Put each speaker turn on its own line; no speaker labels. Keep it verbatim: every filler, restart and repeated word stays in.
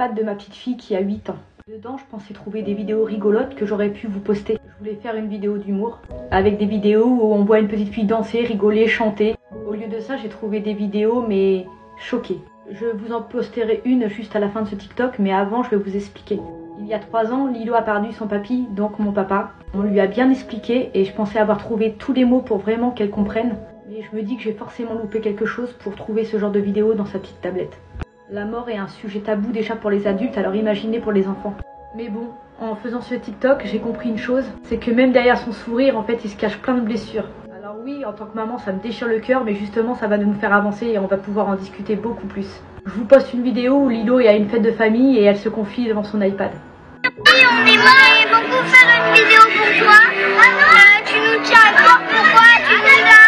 l'iPad de ma petite fille qui a huit ans. Dedans, je pensais trouver des vidéos rigolotes que j'aurais pu vous poster. Je voulais faire une vidéo d'humour avec des vidéos où on voit une petite fille danser, rigoler, chanter. Au lieu de ça, j'ai trouvé des vidéos mais choquées. Je vous en posterai une juste à la fin de ce TikTok, mais avant, je vais vous expliquer. Il y a trois ans, Lilo a perdu son papy, donc mon papa. On lui a bien expliqué et je pensais avoir trouvé tous les mots pour vraiment qu'elle comprenne. Mais je me dis que j'ai forcément loupé quelque chose pour trouver ce genre de vidéo dans sa petite tablette. La mort est un sujet tabou déjà pour les adultes, alors imaginez pour les enfants. Mais bon, en faisant ce TikTok, j'ai compris une chose, c'est que même derrière son sourire, en fait, il se cache plein de blessures. Alors oui, en tant que maman, ça me déchire le cœur, mais justement, ça va nous faire avancer et on va pouvoir en discuter beaucoup plus. Je vous poste une vidéo où Lilo est à une fête de famille et elle se confie devant son iPad.
Oui, on aimerait beaucoup faire une vidéo pour toi. Euh, tu nous tiens à cœur, pourquoi tu nous as